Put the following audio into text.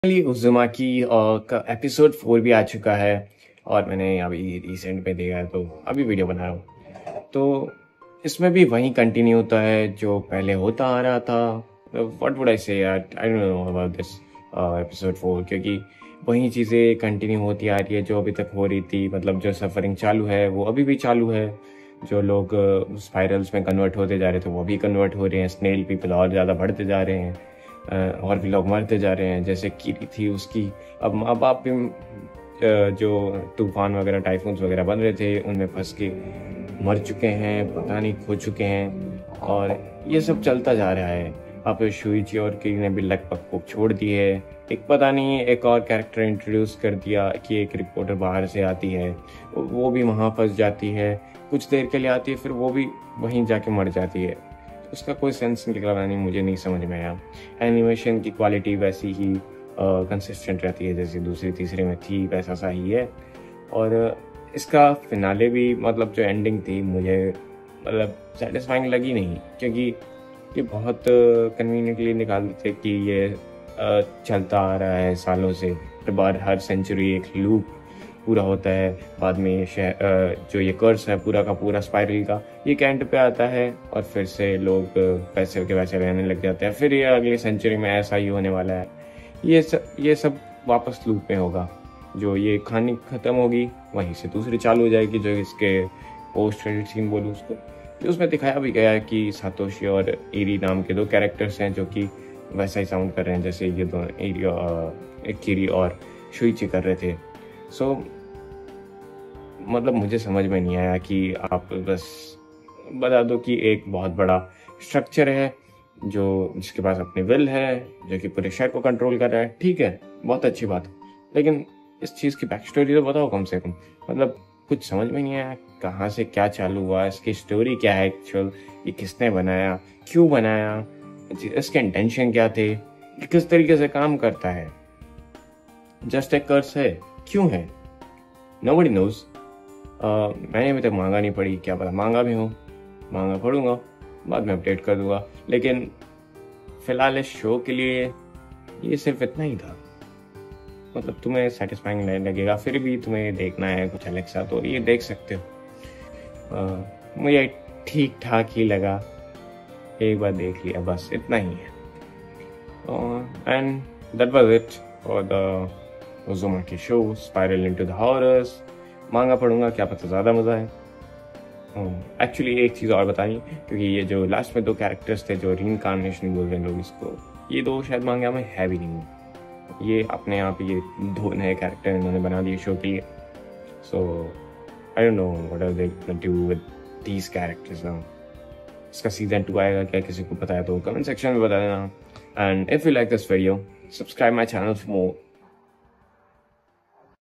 Finally Uzumaki का episode 4 भी आ चुका है और मैंने अभी रिसेंट में देखा है तो अभी वीडियो बना रहा हूँ। तो इसमें भी वही कंटिन्यू होता है जो पहले होता आ रहा था। What would I say, I don't know about this episode 4, क्योंकि वही चीज़ें कंटिन्यू होती आ रही है जो अभी तक हो रही थी। मतलब जो सफरिंग चालू है वो अभी भी चालू है। जो लोग स्पाइरल्स में कन्वर्ट होते जा रहे थे वो भी कन्वर्ट हो रहे हैं। स्नेल पीपल और ज़्यादा बढ़ते जा रहे हैं और भी लोग मरते जा रहे हैं। जैसे कीरी थी, उसकी अब माँ बाप भी जो तूफान वगैरह टाइफून्स वगैरह बन रहे थे उनमें फंस के मर चुके हैं, पता नहीं खो चुके हैं। और ये सब चलता जा रहा है। अब शुइची और कीरी ने भी लगभग को छोड़ दी है। एक पता नहीं एक और कैरेक्टर इंट्रोड्यूस कर दिया कि एक रिपोर्टर बाहर से आती है, वो भी वहाँ फंस जाती है, कुछ देर के लिए आती है, फिर वो भी वहीं जाके मर जाती है। उसका कोई सेंस निकला नहीं, मुझे नहीं समझ में आया। एनिमेशन की क्वालिटी वैसी ही कंसिस्टेंट रहती है जैसे दूसरी तीसरे में थी, वैसा सा ही है। और इसका फिनाले भी, मतलब जो एंडिंग थी, मुझे मतलब सेटिस्फाइंग लगी नहीं, क्योंकि ये बहुत कन्वीनियंटली निकाल देते कि ये चलता आ रहा है सालों से। हर बार हर सेंचुरी एक लूप पूरा होता है। बाद में जो ये कर्स है पूरा का पूरा स्पाइरल का, ये एंड पे आता है और फिर से लोग पैसे के वैसे रहने लग जाते हैं। फिर ये अगली सेंचुरी में ऐसा ही होने वाला है। ये सब वापस लूप में होगा। जो ये कहानी खत्म होगी वहीं से दूसरी चालू हो जाएगी। जो इसके पोस्ट क्रेडिट सीन बोलूँ उसको, जो उसमें दिखाया भी गया है कि सातोशी और इरी नाम के दो कैरेक्टर्स हैं जो कि वैसा ही साउंड कर रहे हैं जैसे ये दोनों कीरी और शुइची कर रहे थे। सो मतलब मुझे समझ में नहीं आया कि आप बस बता दो कि एक बहुत बड़ा स्ट्रक्चर है जो जिसके पास अपनी विल है, जो कि पूरे शहर को कंट्रोल कर रहा है। ठीक है, बहुत अच्छी बात, लेकिन इस चीज़ की बैक स्टोरी तो बताओ कम से कम। मतलब कुछ समझ में नहीं आया कहाँ से क्या चालू हुआ, इसकी स्टोरी क्या है एक्चुअल, ये किसने बनाया, क्यों बनाया, इसके इंटेंशन क्या थे, किस तरीके से काम करता है। जस्ट एक कर्स है, क्यों है, नोबडी नोज। मैंने अभी तक मांगा नहीं पढ़ी, क्या पता मांगा भी हो, मांगा पढ़ूंगा, बाद में अपडेट कर दूंगा। लेकिन फिलहाल इस शो के लिए ये सिर्फ इतना ही था। मतलब तुम्हें सेटिस्फाइंग नहीं लगेगा, फिर भी तुम्हें देखना है कुछ अलग सा तो ये देख सकते हो। मुझे ठीक ठाक ही लगा, एक बार देख लिया, बस इतना ही है। And that was it for the Uzumaki show spiral into the horrors. Manga पढ़ूंगा, क्या पता ज़्यादा मज़ा है। एक्चुअली एक चीज़ और बतानी, क्योंकि ये जो लास्ट में दो कैरेक्टर्स थे जो रीइंकार्नेशन बोल रहे हैं लोग इसको, ये दो शायद मांगा में है भी नहीं। ये अपने आप ये दो नए कैरेक्टर इन्होंने बना दिए शो के लिए। So I don't know what are they gonna do with these characters now. इसका सीजन 2 आएगा क्या, किसी को पता है तो कमेंट सेक्शन में बता देना। And if you like this video, subscribe my channel for more